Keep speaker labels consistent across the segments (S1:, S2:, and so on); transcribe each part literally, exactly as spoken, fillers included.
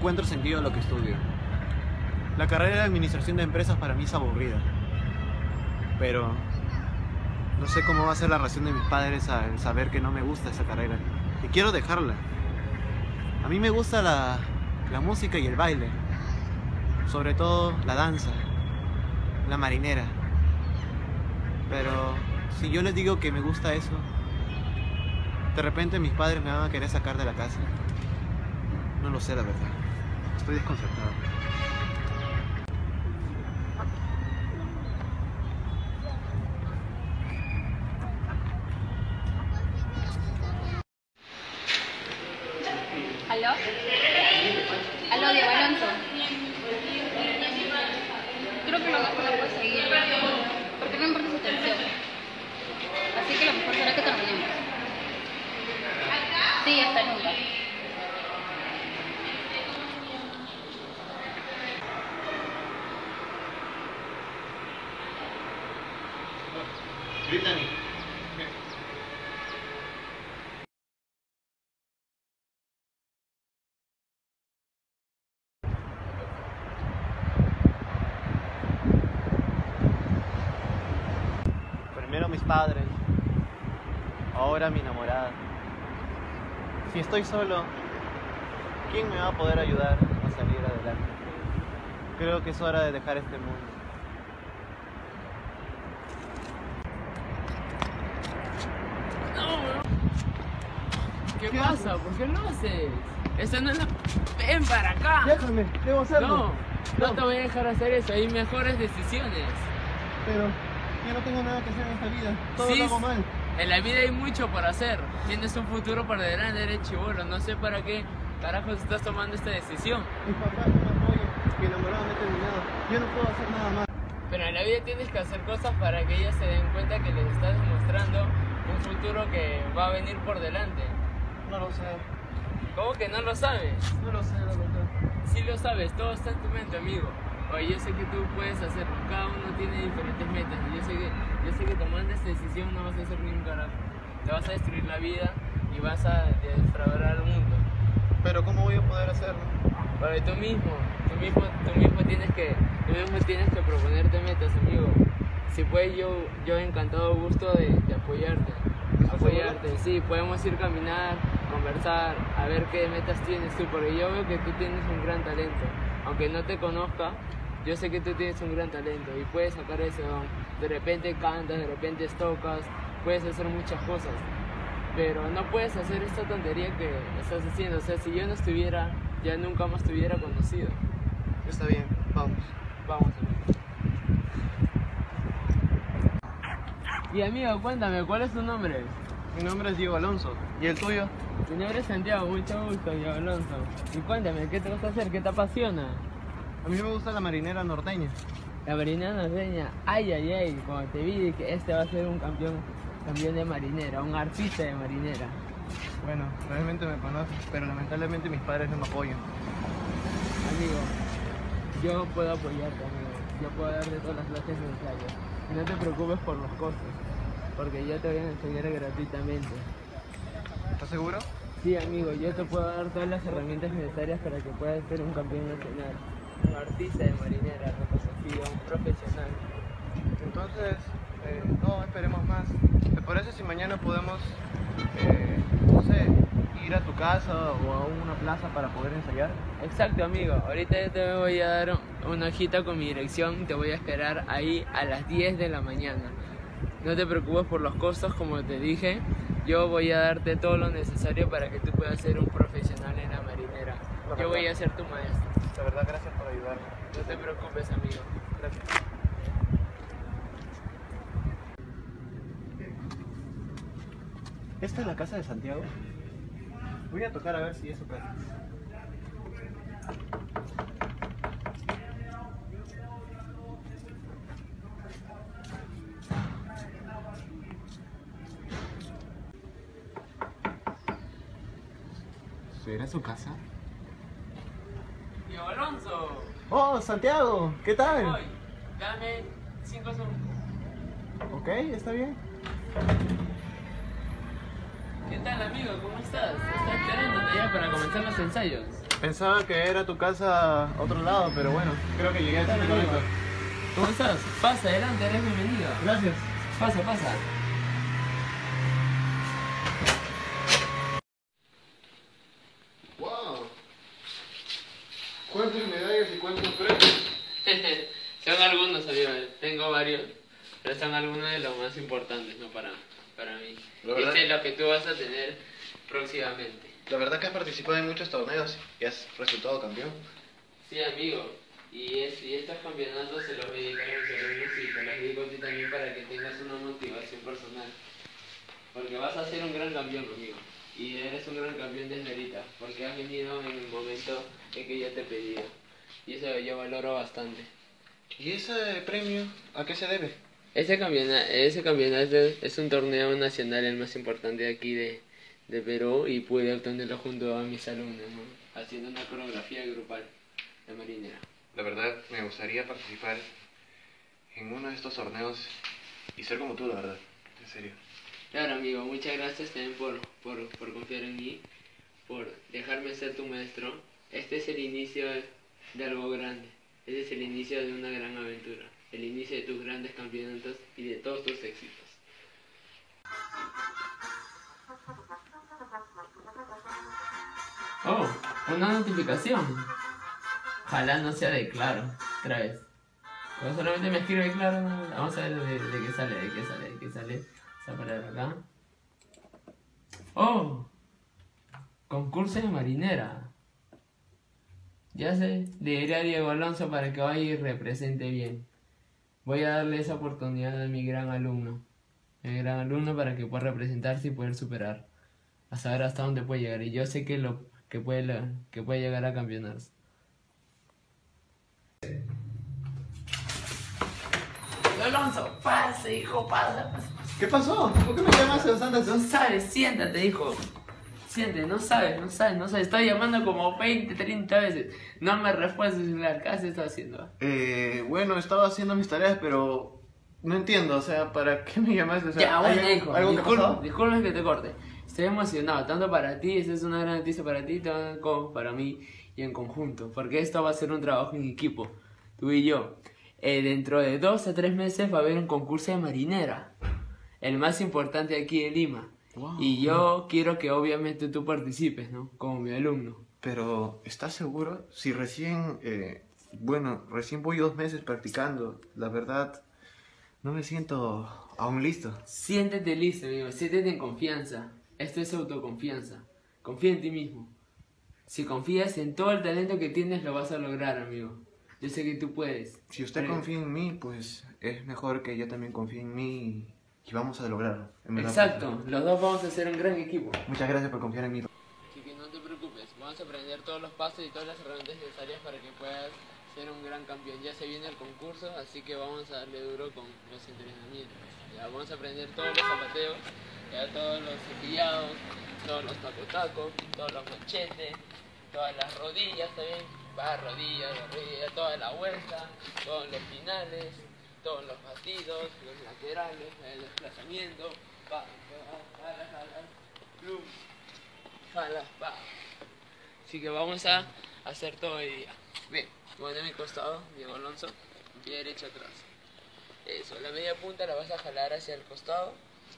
S1: encuentro sentido a lo que estudio. La carrera de administración de empresas para mí es aburrida. Pero no sé cómo va a ser la reacción de mis padres al saber que no me gusta esa carrera. Y quiero dejarla. A mí me gusta la, la música y el baile. Sobre todo la danza, la marinera. Pero si yo les digo que me gusta eso, de repente mis padres me van a querer sacar de la casa. No lo sé, la verdad. Estoy desconcertado.
S2: ¿Aló? ¿Aló, Diego Alonso? Creo que lo mejor no puedo seguir, porque no me importa su atención. Así que lo mejor será que terminemos. Sí, hasta nunca.
S1: Brittany. Primero mis padres, ahora mi enamorada. Si estoy solo, ¿quién me va a poder ayudar a salir adelante? Creo que es hora de dejar este mundo.
S3: ¿Qué, ¿Qué pasa? ¿Por qué lo haces? Esa no es la... ¡Ven para acá!
S1: Déjame, debo hacerlo.
S3: No, no, no te voy a dejar hacer eso, hay mejores decisiones.
S1: Pero yo no tengo nada que hacer en esta vida, todo
S3: Sí,
S1: lo hago mal.
S3: En la vida hay mucho por hacer. Tienes un futuro por delante, eres chibolo. No sé para qué carajos estás tomando esta decisión.
S1: Mis papás no me apoyan, mi enamorado me ha terminado. Yo no puedo hacer nada más.
S3: Pero en la vida tienes que hacer cosas para que ellos se den cuenta que les estás demostrando un futuro que va a venir por delante.
S1: No lo sé,
S3: ¿Cómo que no lo sabes?
S1: no lo sé, no lo sé.
S3: Sí lo sabes, todo está en tu mente, amigo. Oye, yo sé que tú puedes hacerlo, cada uno tiene diferentes metas y yo sé que, yo sé que tomando esta decisión no vas a hacer ni un carajo. Te vas a destruir la vida y vas a defraudar al mundo.
S1: Pero ¿cómo voy a poder hacerlo?
S3: Pero tú mismo, tú mismo, tú mismo tienes que, tú mismo tienes que proponerte metas, amigo. Si puedes, yo, yo encantado gusto de, de apoyarte. Apoyarte, sí, podemos ir a caminar, conversar, a ver qué metas tienes tú, porque yo veo que tú tienes un gran talento. Aunque no te conozca, yo sé que tú tienes un gran talento y puedes sacar ese don. De repente cantas, de repente tocas, puedes hacer muchas cosas. Pero no puedes hacer esta tontería que estás haciendo. O sea, si yo no estuviera, ya nunca más te hubiera conocido.
S1: Está bien, vamos.
S3: Vamos, amigo. Y amigo, cuéntame, ¿cuál es tu nombre?
S1: Mi nombre es Diego Alonso. ¿Y el tuyo?
S3: Mi nombre es Santiago, mucho gusto, Diego Alonso. Y cuéntame, ¿qué te gusta hacer? ¿Qué te apasiona?
S1: A mí me gusta la marinera norteña.
S3: La marinera norteña, ay, ay, ay, cuando te vi que este va a ser un campeón, campeón de marinera, un artista de marinera.
S1: Bueno, realmente me conoces, pero lamentablemente mis padres no me apoyan.
S3: Amigo, yo puedo apoyarte, amigo. Yo puedo darte todas las clases necesarias. Y no te preocupes por los costos, porque yo te voy a enseñar gratuitamente.
S1: ¿Estás seguro?
S3: Sí, amigo, yo te puedo dar todas las herramientas necesarias para que puedas ser un campeón nacional, un artista de marinera reconocido, un profesional.
S1: Entonces, eh, no esperemos más. ¿Te parece si mañana podemos, eh, no sé, ir a tu casa o a una plaza para poder ensayar?
S3: Exacto, amigo. Ahorita yo te voy a dar una hojita con mi dirección y te voy a esperar ahí a las diez de la mañana. No te preocupes por los costos, como te dije. Yo voy a darte todo lo necesario para que tú puedas ser un profesional en la marinera. Yo voy a ser tu maestro.
S1: La verdad, gracias por ayudarme.
S3: No te preocupes, amigo.
S1: Gracias. ¿Esta es la casa de Santiago? Voy a tocar a ver si es su casa. ¿Será su casa?
S3: Diego Alonso.
S1: ¡Oh, Santiago! ¿Qué tal?
S3: Voy. Dame cinco segundos.
S1: Ok, está bien.
S3: ¿Qué tal, amigo? ¿Cómo estás? ¿Estás esperándote ya para comenzar los ensayos?
S1: Pensaba que era tu casa a otro lado, pero bueno, creo que llegué al sitio correcto.
S3: ¿Cómo estás? Pasa, adelante, eres bienvenido.
S1: Gracias.
S3: Pasa, pasa.
S1: ¡Wow! ¿Cuántas medallas y cuántos premios?
S3: Son algunos, amigo. Tengo varios, pero son algunos de los más importantes, ¿no? Para, para mí.
S1: La verdad-
S3: Este es lo que tú vas a tener próximamente.
S1: La verdad que has participado en muchos torneos y has resultado campeón.
S3: Sí, amigo. Y, es, y estos campeonatos se los dedico a mis alumnos y te los dedico a ti también para que tengas una motivación personal. Porque vas a ser un gran campeón, amigo. Y eres un gran campeón desde ahorita. Porque has venido en el momento en que yo te he pedido. Y eso yo valoro bastante.
S1: ¿Y ese premio a qué se debe?
S3: Ese campeonato, ese campeonato es un torneo nacional, el más importante de aquí de, de Perú. Y pude obtenerlo junto a mis alumnos, ¿no? Haciendo una coreografía grupal de marinera.
S1: La verdad, me gustaría participar en uno de estos torneos y ser como tú, la verdad. En serio.
S3: Claro, amigo, muchas gracias también por, por, por confiar en mí, por dejarme ser tu maestro. Este es el inicio de, de algo grande. Este es el inicio de una gran aventura. El inicio de tus grandes campeonatos y de todos tus éxitos. Oh, una notificación. Ojalá no sea de Claro, otra vez. Pero solamente me escribe Claro. Vamos a ver de, de qué sale, de qué sale, de qué sale. Vamos a parar acá. Oh, concurso de marinera. Ya sé, le diré a Diego Alonso para que vaya y represente bien. Voy a darle esa oportunidad a mi gran alumno. A mi gran alumno para que pueda representarse y poder superar. A saber hasta dónde puede llegar. Y yo sé que, lo, que, puede, que puede llegar a campeonatos. Alonso, pase, hijo, pasa, pasa.
S1: ¿Qué pasó? ¿Por qué me llamaste bastante?
S3: No sabes, siéntate, hijo. Siéntate, no sabes, no sabes, no sabes. Estoy llamando como veinte, treinta veces. No me respondes el celular. ¿Qué has estado haciendo?
S1: Eh, bueno, estaba haciendo mis tareas, pero no entiendo, o sea, ¿para qué me llamaste? O sea,
S3: Ya, bueno,
S1: ¿hay-
S3: hijo.
S1: ¿Algo que
S3: Disculpa,
S1: pasó?
S3: disculpa que te corte. Estoy emocionado, tanto para ti, esta es una gran noticia para ti, tanto como para mí y en conjunto. Porque esto va a ser un trabajo en equipo, tú y yo. Eh, dentro de dos a tres meses va a haber un concurso de marinera, el más importante aquí de Lima.
S1: Wow.
S3: Y yo quiero que obviamente tú participes, ¿no? Como mi alumno.
S1: Pero, ¿estás seguro? Si recién, eh, bueno, recién voy dos meses practicando, la verdad, no me siento aún listo.
S3: Siéntete listo, amigo. Siéntete en confianza. Esto es autoconfianza. Confía en ti mismo. Si confías en todo el talento que tienes, lo vas a lograr, amigo. Yo sé que tú puedes.
S1: Si usted
S3: Pero-
S1: confía en mí, pues es mejor que yo también confíe en mí y vamos a lograrlo. en verdad.
S3: Exacto. Los dos vamos a ser un gran equipo.
S1: Muchas gracias por confiar en mí.
S3: Así que no te preocupes. Vamos a aprender todos los pasos y todas las herramientas necesarias para que puedas ser un gran campeón. Ya se viene el concurso, así que vamos a darle duro con los entrenamientos. Ya vamos a aprender todos los zapateos, ya todos los cepillados, todos los tacotacos, todos los machetes, todas las rodillas también, va rodillas, rodillas, toda la vuelta, todos los finales, todos los batidos, los laterales, el desplazamiento, pa, pa, jala, jala, plum, jala, pa. Así que vamos a hacer todo el día. Bien, bueno, a mi costado, Diego Alonso, pie derecho atrás. Eso, la media punta la vas a jalar hacia el costado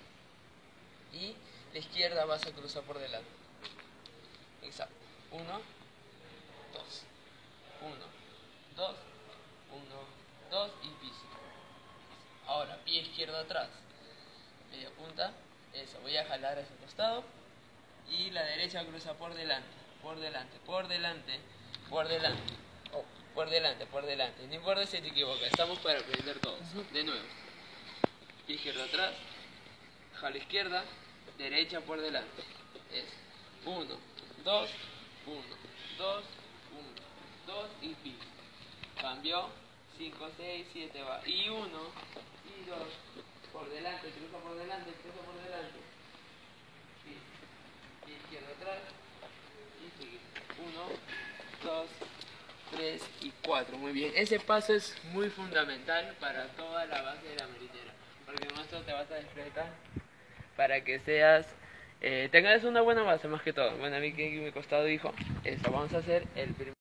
S3: y la izquierda vas a cruzar por delante. Exacto. Uno, dos. Uno, dos, uno, dos y piso. Ahora, pie izquierdo atrás. Media punta. Eso, voy a jalar hacia el costado y la derecha cruza por delante, por delante, por delante, por delante. Oh, por delante, por delante. No importa si te equivocas, estamos para aprender todos. De nuevo. Pie izquierdo atrás, jala izquierda, derecha por delante. Es uno, dos, uno, dos, uno, dos y piso. Cambió, cinco, seis, siete va. Y uno, y dos, por delante, cruza por delante, cruza por delante. Piso. Pie izquierdo atrás y sigue. Uno, dos, tres y cuatro. Muy bien. Ese paso es muy fundamental para toda la base de la marinera. Porque con esto te vas a despertar para que seas eh, tengas una buena base más que todo. Bueno, a mí que me ha costado, hijo, esto, vamos a hacer el primer...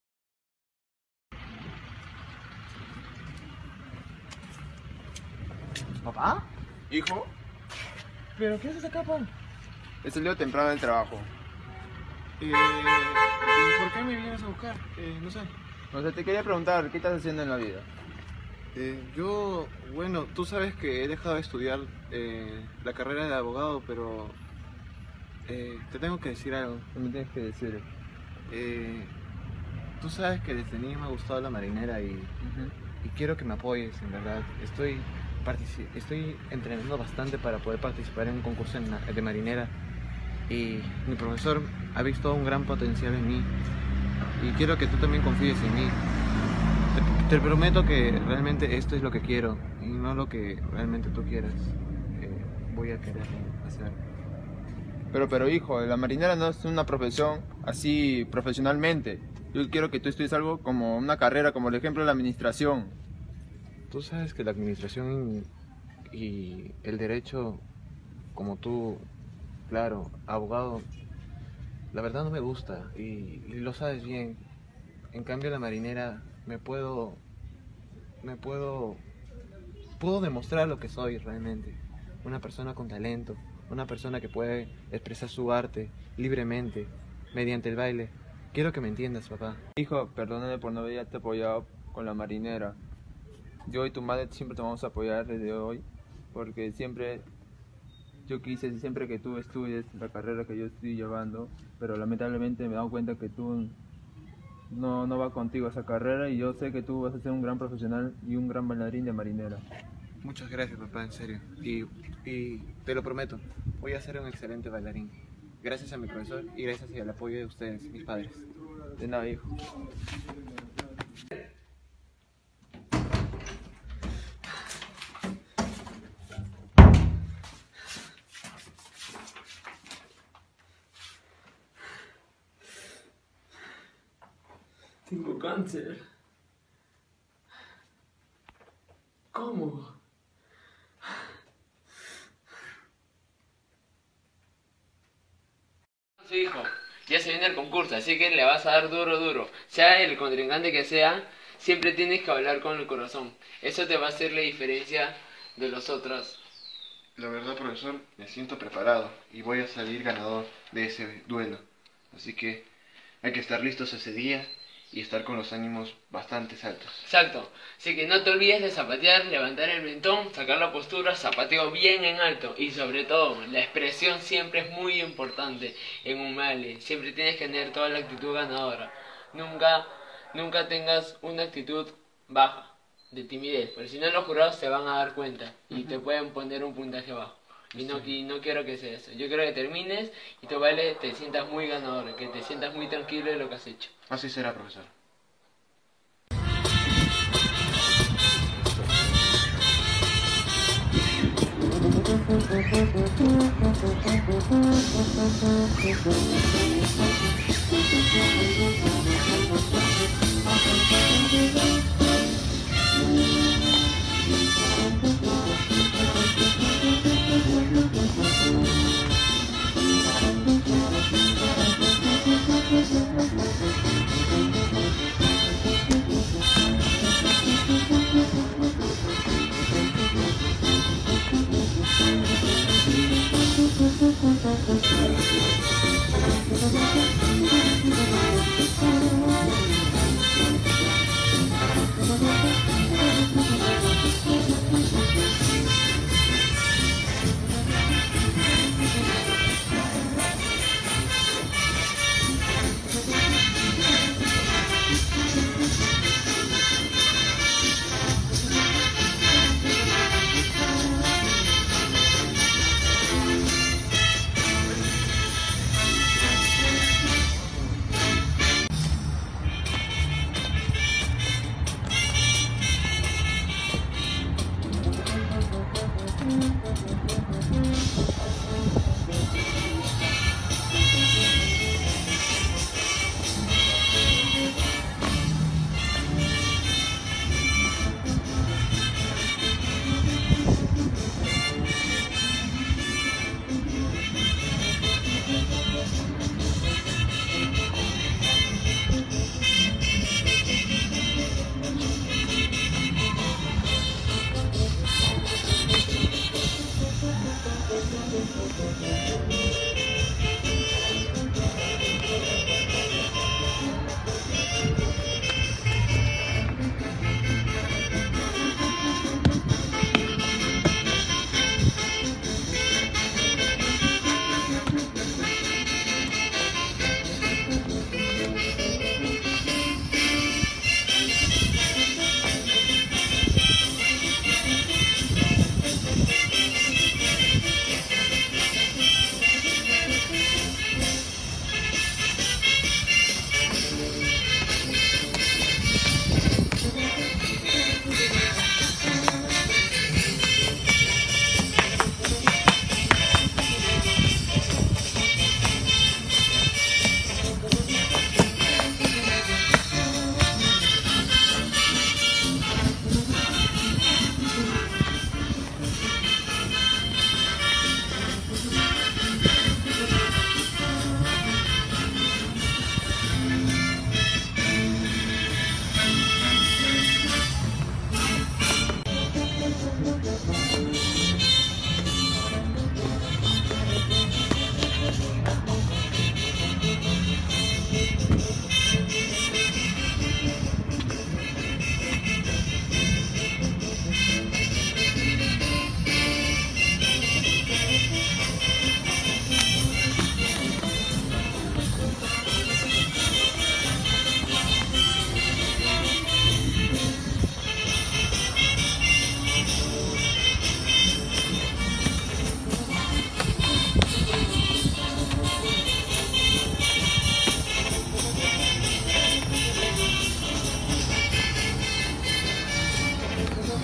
S1: ¿Papá?
S4: Hijo,
S1: ¿Pero qué haces acá, pa?
S4: he salido temprano del trabajo.
S1: Eh, ¿y ¿Por qué me vienes a buscar? Eh, no sé.
S4: O sea, te quería preguntar, ¿qué estás haciendo en la vida?
S1: Eh, yo, bueno, tú sabes que he dejado de estudiar eh, la carrera de abogado, pero eh, te tengo que decir algo.
S4: ¿Qué me tienes que decir?
S1: Eh, tú sabes que desde niño me ha gustado la marinera y, y quiero que me apoyes, en verdad. Estoy, partici- estoy entrenando bastante para poder participar en un concurso en la- de marinera y mi profesor ha visto un gran potencial en mí y quiero que tú también confíes en mí. Te, te prometo que realmente esto es lo que quiero y no lo que realmente tú quieras. Eh, voy a querer hacer.
S4: Pero, pero hijo, la marinera no es una profesión así profesionalmente. Yo quiero que tú estudies algo como una carrera, como el ejemplo de la administración.
S1: Tú sabes que la administración y, y el derecho, como tú, claro, abogado, la verdad no me gusta y, y lo sabes bien. En cambio la marinera me puedo, me puedo, puedo demostrar lo que soy realmente. Una persona con talento, una persona que puede expresar su arte libremente mediante el baile. Quiero que me entiendas, papá.
S4: Hijo, perdóname por no haberte apoyado con la marinera. Yo y tu madre siempre te vamos a apoyar desde hoy, porque siempre yo quise siempre que tú estudies la carrera que yo estoy llevando, pero lamentablemente me he dado cuenta que tú no, no va contigo esa carrera y yo sé que tú vas a ser un gran profesional y un gran bailarín de marinera.
S1: Muchas gracias, papá, en serio. Y, y te lo prometo, voy a ser un excelente bailarín. Gracias a mi profesor y gracias al apoyo de ustedes, mis padres.
S4: De nada, hijo.
S3: Tengo cáncer. ¿Cómo? Su hijo, ya se viene el concurso, así que le vas a dar duro, duro. Sea el contrincante que sea, siempre tienes que hablar con el corazón. Eso te va a hacer la diferencia de los otros.
S1: La verdad, profesor, me siento preparado y voy a salir ganador de ese duelo. Así que hay que estar listos ese día y estar con los ánimos bastante altos.
S3: Exacto. Así que no te olvides de zapatear, levantar el mentón, sacar la postura, zapateo bien en alto. Y sobre todo, la expresión siempre es muy importante en un baile. Siempre tienes que tener toda la actitud ganadora. Nunca, nunca tengas una actitud baja, de timidez. Porque si no, los jurados se van a dar cuenta y te pueden poner un puntaje bajo. Y no, y no quiero que sea eso. Yo quiero que termines y tu baile te sientas muy ganador, que te sientas muy tranquilo de lo que has hecho.
S1: Así será, profesor.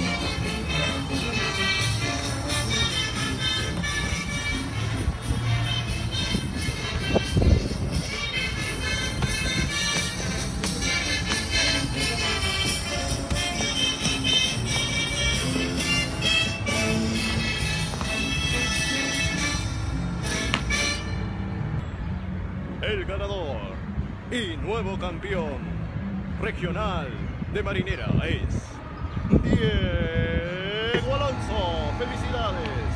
S5: El ganador y nuevo campeón regional de Marinera es Diego Alonso. ¡Felicidades!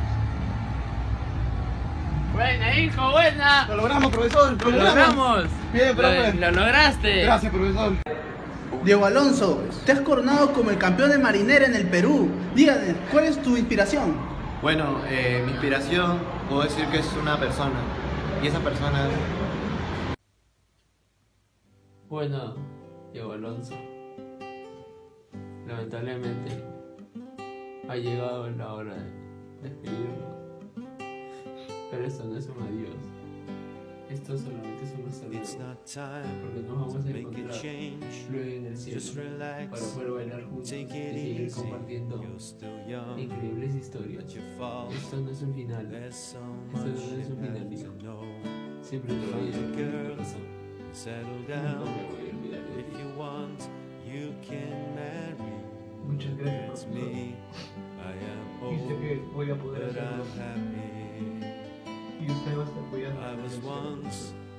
S3: Buena, hijo, buena.
S1: Lo logramos, profesor.
S3: Lo logramos.
S1: Bien, profe.
S3: Lo, lo lograste.
S1: Gracias, profesor.
S6: Diego Alonso, te has coronado como el campeón de Marinera en el Perú. Dígame, ¿cuál es tu inspiración?
S1: Bueno, eh, mi inspiración, puedo decir que es una persona. Y esa persona...
S3: Bueno, Diego Alonso, lamentablemente ha llegado la hora de despedirlo. Pero esto no es un adiós. Esto solamente es una salida. Porque nos vamos a encontrar luego en el cielo para poder bailar juntos y seguir compartiendo increíbles historias. Esto no es un final. Esto no es un final, amigo. Siempre te voy a llevar en mi corazón. Nunca me voy a olvidar de ti. Muchas gracias, profesor. Viste que voy a poder hacerlo. Y usted va a estar cuidando. Te voy a cuidar.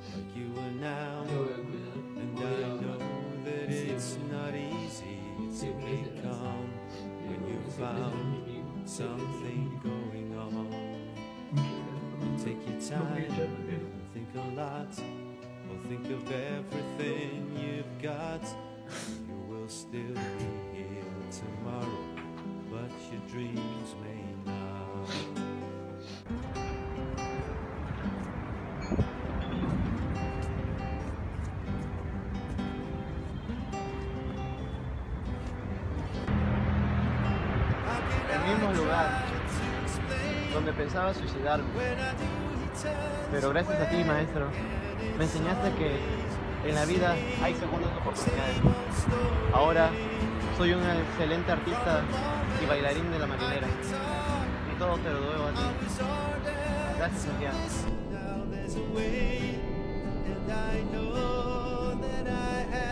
S3: Voy a... Siempre, siempre serás. Siempre serás mi amigo.
S7: Something going on. Take your time, think a lot, or think of everything you've got. You will still be here tomorrow, but your dreams may not.
S1: El mismo lugar donde pensaba suicidarme. Pero gracias a ti, maestro, me enseñaste que en la vida hay segundas oportunidades. Ahora soy un excelente artista y bailarín de la marinera. Y todo te lo debo a ti. Gracias, Santiago.